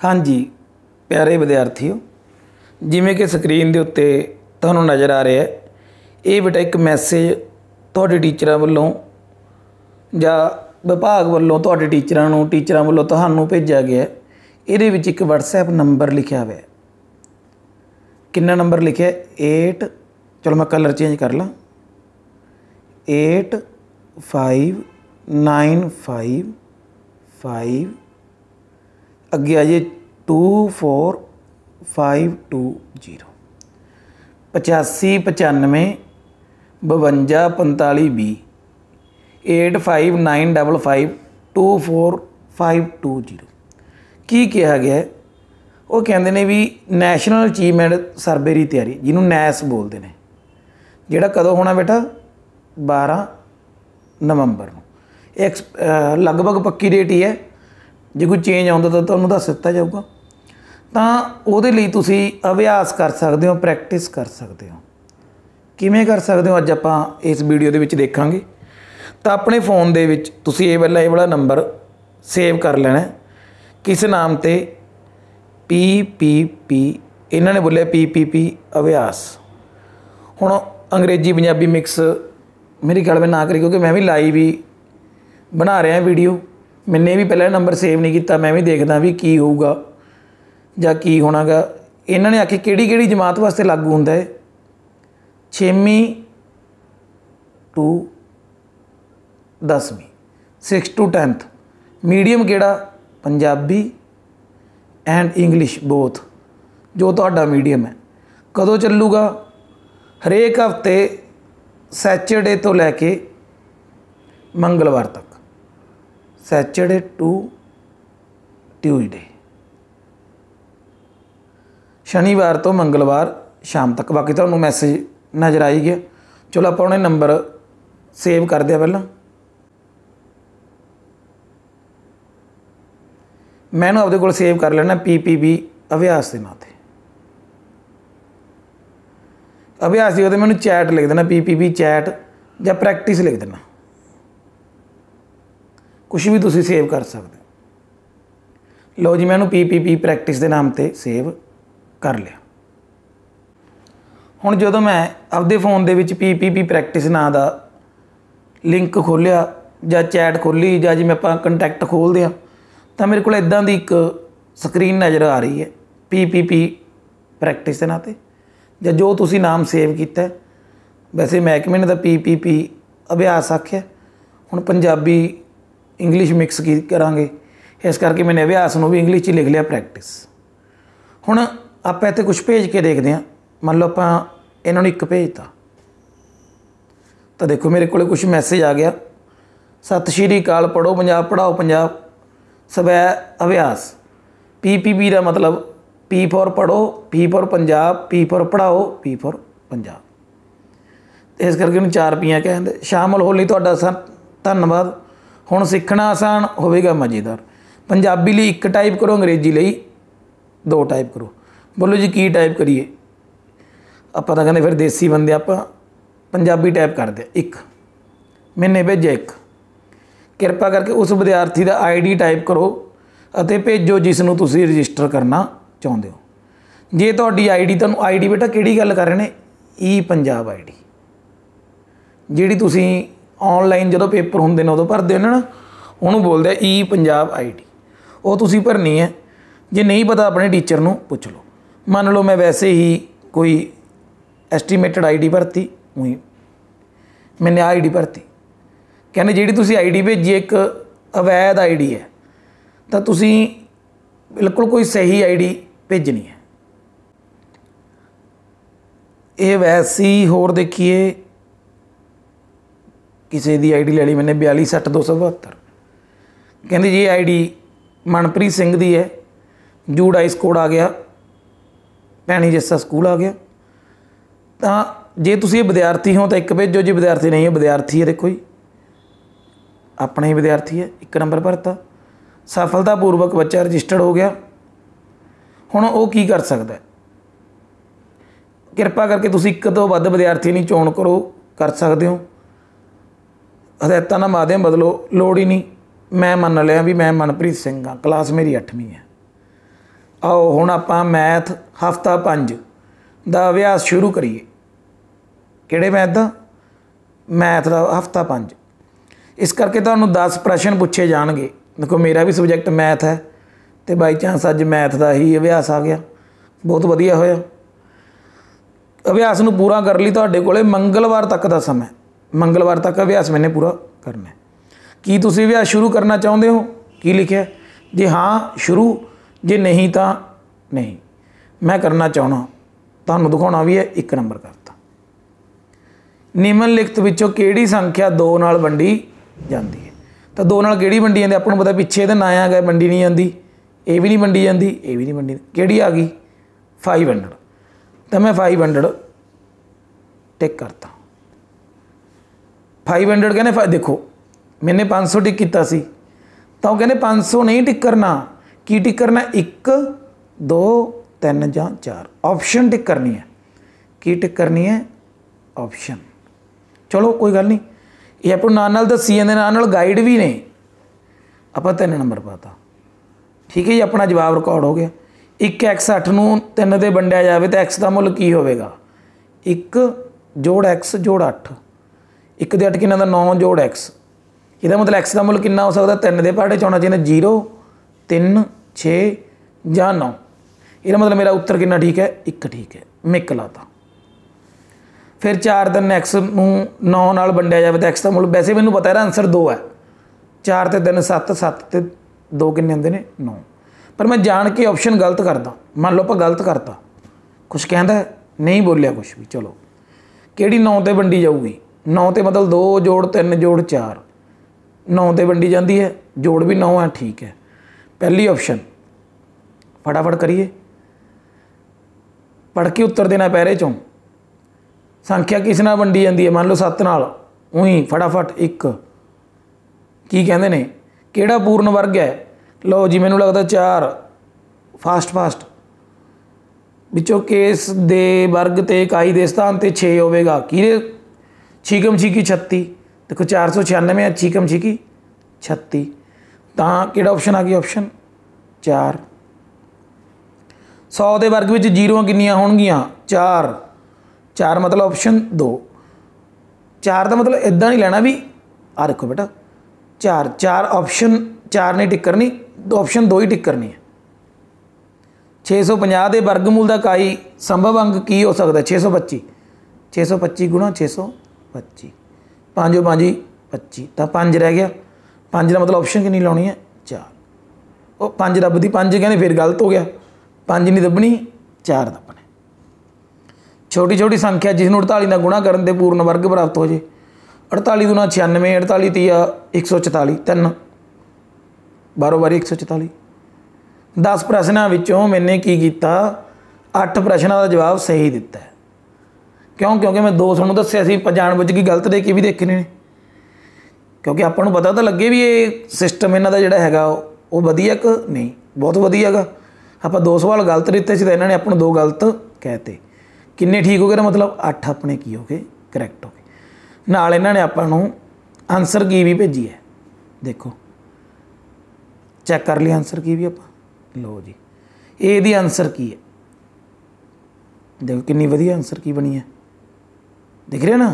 हाँ जी प्यारे विद्यार्थियों, जिमें कि स्क्रीन के उत्ते तुहानूं नज़र आ रहा है, ये बेटा एक मैसेज तुहाडे टीचरां वल्लों जां विभाग वल्लों तुहाडे टीचरां वल्लों तुहानूं भेजा गया है। इहदे विच एक WhatsApp नंबर लिखिया हुआ है। कितना नंबर लिखिया 8, चलो मैं कलर चेंज कर ला, 8595 अगे आ जी 24520 8595 52 45 20 8595524520 की कहा गया है। वो कहते हैं भी नैशनल अचीवमेंट सर्वे की तैयारी, जिन्होंने नैस बोलते हैं, जोड़ा कदों होना बेटा 12 नवंबर को। एक लगभग पक्की डेट ही है, जो कोई चेंज आता तो तुहानूं दस दिता जाऊगा। तो उहदे लई तुसीं अभ्यास कर सकते हो, प्रैक्टिस कर सकते हो। किवें कर सकते हो अज आपां इस वीडियो दे विच देखांगे। तो अपने फोन दे विच तुसीं ये वाला नंबर सेव कर लेना है। किस नाम ते PPP, इन्होंने बोलिया PPP अभ्यास। हुण अंग्रेजी पंजाबी मिक्स मेरी गल में ना करी, क्योंकि मैं भी लाइव ही बना रहा वीडियो। मैंने भी पहले नंबर सेव नहीं किया, मैं भी देखदा भी की होऊगा जां की होना गा। इन्होंने आखी किहड़ी जमात वास्ते लागू हुंदा है, 6वीं टू 10वीं, 6 to 10th। मीडियम किहड़ा पंजाबी एंड इंग्लिश बोथ, जो तुहाडा मीडियम है। कदों चलूगा, हरेक हफ्ते सैचरडे तो लैके मंगलवार तक, सैचरडे टू ट्यूजडे, शनिवार तो मंगलवार शाम तक। बाकी तुहानूं मैसेज नज़र आई गया। चलो आप उन्हें नंबर सेव कर दिया। पहला मैनू आपदे कोल सेव कर लेना PPP अभ्यास के नाम से। अभ्यास की मैंने चैट लिख देना, PPP चैट या प्रैक्टिस लिख देना, कुछ भी तुसीं सेव कर सकते। लो जी, मैंने PPP प्रैक्टिस के नाम से सेव कर लिया। हुण जो मैं आपदे फोन दे विच PPP प्रैक्टिस नाम का लिंक खोलिया जां चैट खोली जां जिवें आपां कंटैक्ट खोलते हैं, तो मेरे को इदां दी एक स्क्रीन नज़र आ रही है PPP प्रैक्टिस के नाम से, जां जो तुसीं नाम सेव किया। वैसे महकमे ने तो PPP अभ्यास आख्या, हुण पंजाबी इंग्लिश मिक्स की करांगे, इस करके मैंने अभ्यास में भी इंग्लिश च लिख लिया प्रैक्टिस। हुण आपां इत्थे कुछ भेज के देखते हैं। मान लो आपां इन्होंने एक भेजता, तो देखो मेरे को कुछ मैसेज आ गया, सत श्री अकाल, पढ़ो पंजाब पढ़ाओ पंजाब स्वै अभ्यास। PPP का मतलब P फॉर पढ़ो, P for Punjab, P for पढ़ाओ, P फॉर पंजाब। इस करके उन्हें 4 पीयाँ कहते। शामिल होने लई तुहाडा धन्नवाद। हुण सीखना आसान होवेगा मज़ेदार। पंजाबी लई 1 टाइप करो, अंग्रेजी लई 2 टाइप करो। बोलो जी की टाइप करिए? आपां तां कहंदे फिर देसी बंदे, आपां पंजाबी टाइप करदे 1। मैंने भेजा 1। किरपा करके उस विद्यार्थी का ID टाइप करो अते भेजो जिसनों तुसीं रजिस्टर करना चाहुंदे हो। जे तुहाडी ID, तुहानूं ID बेटा किहड़ी गल कर रहे हैं, पंजाब ID, जिहड़ी तुसीं ऑनलाइन जो पेपर हुंदे ने उदों भरदे हो ना, उहनूं बोलदे पंजाब ID। वो तुसीं भरनी है। जे नहीं पता अपने टीचर नूं पुछ लो। मान लो मैं वैसे ही कोई एस्टीमेटेड ID भरती, उही मैंने ID भरती, कहने जी तुसी ID भेजी एक अवैध ID है, तो तुसी बिल्कुल कोई सही ID भेजनी है। ये वैसी होर देखिए, किसी की ID ले ली मैंने 4260-272, कहते जी ID मनप्रीत सिंह दी है, जूड हाई स्कूल आ गया, भैनी जस्सा स्कूल आ गया। तो जे तुसी विद्यार्थी हो तो 1 भेजो, जी विद्यार्थी नहीं है, विद्यार्थी है, देखो जी अपना ही विद्यार्थी है, 1 नंबर भरता। सफलतापूर्वक बच्चा रजिस्टर्ड हो गया। हुण वो की कर सकता है, किरपा करके तुसीं 1 तो वध विद्यार्थियों की चोण करो, कर सकते हो। हदायतां का माध्यम बदलो, लोड़ ही नहीं। मैं मन लिया भी मैं मनप्रीत सिंह हाँ, क्लास मेरी 8वीं है। आओ हुण आपां मैथ हफ्ता 5 ਦਾ ਅਭਿਆਸ शुरू करिए। किहड़े मैथ का? मैथ का हफ्ता 5। इस करके तुहानूं 10 प्रश्न पूछे जाएंगे। देखो मेरा भी सबजैक्ट मैथ है तो बाई चांस अज मैथ का ही अभ्यास आ गया, बहुत वधिया होया। अभ्यास नूं पूरा कर लई तुहाडे कोले मंगलवार तक का समय, मंगलवार तक अभ्यास मैंने पूरा करना है। की तुसीं अभ्यास शुरू करना चाहुंदे हो? की लिखिआ? जे हाँ शुरू, जे नहीं तो नहीं। मैं करना चाहना, तुहानूं दिखाउणा भी है। 1 नंबर करता। निम्नलिखित विचों किहड़ी संख्या 2 नाल वंडी जाती है? तो 2 नाल किहड़ी वंडी जाती? आपां नूं पता पिछे इहदा ना आ गया, वंडी नहीं जाती, ये भी नहीं वंडी जाती, ये भी नहीं वंडी। किहड़ी आ गई? 500। तो मैं 500 टिक करता। 500 कहने देखो मैंने 500 टिक किया सी, तो वो कहने 500 नहीं टिक करना। की टिक करना? 1 2 3 ਜਾਂ 4 ऑप्शन टिक करनी है। की टिक करनी है? ऑप्शन। चलो कोई गल नहीं, ये आप नाल दसी जाते, नाल गाइड भी ने। आप 3 नंबर पाता, ठीक है जी। अपना जवाब रिकॉर्ड हो गया। 1x 8 नूं 3 ते वंडिया जाए तो x का मुल की होवेगा? 1 जोड़ x जोड़ 8। 1 दे 8 किन्ना दा? 9 जोड़ x। ਇਹਦਾ मतलब x का मुल कितना हो सकता? 3 ਦੇ ਪਹਾੜੇ 'ਚ ਆਉਣਾ ਚਾਹੀਦਾ 0 3 6 ਜਾਂ 9। ਇਹਦਾ मतलब मेरा उत्तर कितना ठीक है? 1 ठीक है। मिक लाता। फिर 4 दिन x ਨੂੰ 9 ਨਾਲ ਵੰਡਿਆ ਜਾਵੇ तो x का मुल, वैसे मैनू पता है आंसर 2 है। 4 ਤੇ 3 7, 7 ਤੇ 2 किन्ने आते हैं? 9। पर मैं जान के ऑप्शन गलत करता। मान लो आप गलत करता, कुछ कहता है नहीं बोलिया कुछ भी। चलो किहड़ी 9 ਤੇ ਵੰਡੀ जाऊगी? 9 ਤੇ मतलब 2 जोड़ 3 जोड़ 4, 9 ਤੇ ਵੰਡੀ जाती है, जोड़ भी 9 है, ठीक है। पहली ऑप्शन फटाफट करिए, पढ़ के उत्तर देना पैरे चों। संख्या किस नाल वंडी जाती है? मान लो 7 नाल, उही फटाफट 1। की कहते हैं? किहड़ा पूर्ण वर्ग है? लो जी मैनूं लगदा 4। फास्ट विचों केस दे वर्ग ते इकाई दे स्थान ते 6 होवेगा। किहदे? छीकम छीकी 36। देखो 496 है, छीकम छीकी 36। तो किहड़ा ऑप्शन आ गया? ऑप्शन 4। 100 के वर्ग में 0 कितनियाँ होणगियां? 4। 4 मतलब ऑप्शन 2। 4 का मतलब इदा नहीं लेना भी, आ देखो बेटा 4 ऑप्शन 4 नहीं टिक करनी, तो ऑप्शन 2 ही टिक करनी है। 650 के वर्गमूल का इकाई संभव अंक की हो सकता है? 625। 625 गुणा 625, 5 5 25, तो 5 रह गया। 5 का मतलब ऑप्शन कितनी लानी है? 4। वो 5 दबदी, 5 कहने फिर गलत हो गया। 5 नहीं दबनी, 4 दबने। छोटी छोटी संख्या जिसनों 48 का गुणा करने से पूर्ण वर्ग प्राप्त हो जाए। 48 दूना 96, 48 तीया 144, 3 12 बारी 144। 10 प्रश्नों विचों मैंने की किया? 8 प्रश्नों का जवाब सही दिता है। क्यों? क्योंकि मैं 2 थोनों दस्सिया सी, जानबुझ के गलत दे के भी देखने ने, क्योंकि आपां नूं पता तो लगे भी ये सिस्टम इन्हां दा जिहड़ा हैगा वो वधिया कि नहीं, बहुत वधिया गा। आपां 2 सवाल गलत दिते सी, इन्हां ने आपां नूं 2 गलत कहते। किन्ने ठीक हो गए? मतलब 8 अपने की हो गए? करैक्ट हो गए। नाल इन्हां ने आपां नूं आंसर की भी भेजी है, देखो चैक कर लिया आंसर की भी आपां। लो जी ए दी आंसर की है, देखो कितनी वधिया आंसर की बनी है, दिख रहा ना।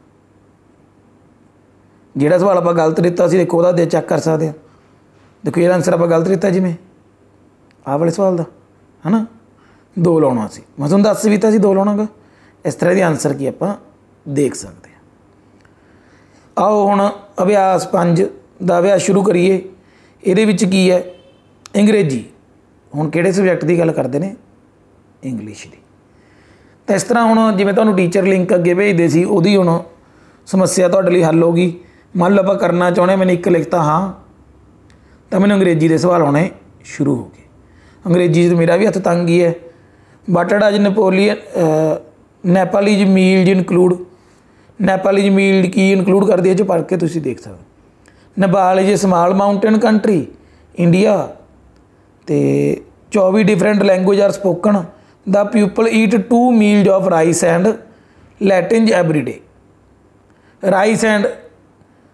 जिहड़ा सवाल आप गलत दिता सी, देखो वह चैक कर सकते हैं। देखो ये आंसर आप गलत दिता, जिमें आह वाले सवाल का है ना, 2 लाना सी। मैं तुहानूं दस भी दिता सी 2 लाना गा। इस तरह की आंसर की आप देख सकते हैं। आओ हुण अभ्यास 5 का अभ्यास शुरू करिए। ये की है? अंग्रेजी। हुण किहड़े सबजैक्ट की गल करते हैं? इंग्लिश की। तो इस तरह हुण जिवें तुहानूं टीचर लिंक अगे भेजदे सी, उहदी हुण समस्या तुहाडे लई हल होगी। मान लो आप करना चाहुंदे, मैंने 1 लिखता हाँ, तो मैंने अंग्रेजी के सवाल आने शुरू हो गए। अंग्रेजी तो मेरा भी हथ तंग ही है। What does Nepalese meal include? Nepalese meal की इनकलूड करती है, जो पढ़ के तुसीं देख सकते। Nepal is a small mountain country India, तो 24 different language are spoken. The people eat 2 meals of rice and lentils every day. Rice and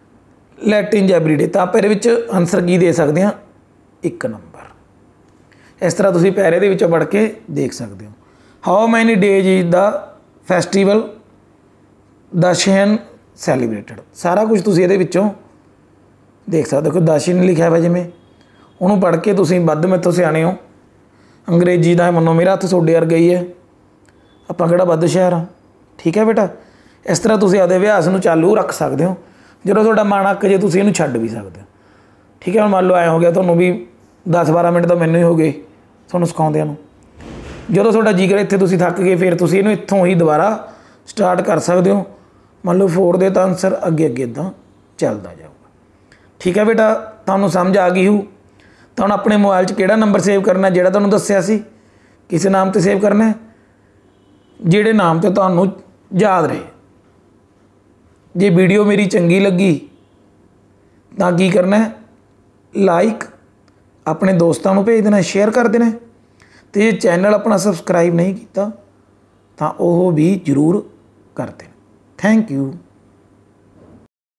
lentils every day, तो आप ये आंसर की दे सकते हैं? 1 नंबर। इस तरह तुसीं पैरे दे विचों पढ़ के देख सकते हो। How many days is the festival Dashain celebrated, सारा कुछ तुसीं इहदे विचों देख सकते हो। दशहन लिखा हुआ जिमें उन्होंने पढ़ के तुसीं वध मेथों सियाणे हो। अंग्रेजी का मनो मेरा हत्थ तुहाडे वर्गा ही है, आपां किहड़ा वध हुशियार हाँ। ठीक है बेटा, इस तरह तुसीं आपदे अभ्यास नूं चालू रख सकते हो। जो तुहाडा मन अक जे तुसीं इहनूं छड्ड भी सकते हो। ठीक है, हुण मान लो ऐ हो गया तुहानूं भी 10-12 मिनट तो मैनूं ही हो गए तुहानूं सिखाउंदिआं नूं। जो तुहाडा जी करे इत्थे तुसीं थक गए, फिर तुसीं इहनूं इत्थों ही दोबारा स्टार्ट कर सकते हो। मान लो 4 दे तां आंसर अगे अगे इदां चलदा जाऊगा। ठीक है बेटा, तुहानूं समझ आ गई हो। तो हुण अपने मोबाइल 'च किहड़ा नंबर सेव करना, जिहड़ा तुहानूं दस्सिआ सी, किस नाम ते सेव करना है, जिहड़े नाम ते तुहानूं याद रहे। जे वीडियो मेरी चंगी लगी तो की करना है, लाइक अपने दोस्तों को भेज देना, शेयर कर देना। तो जे चैनल अपना सबसक्राइब नहीं किया तो वह भी जरूर कर देना। Thank you.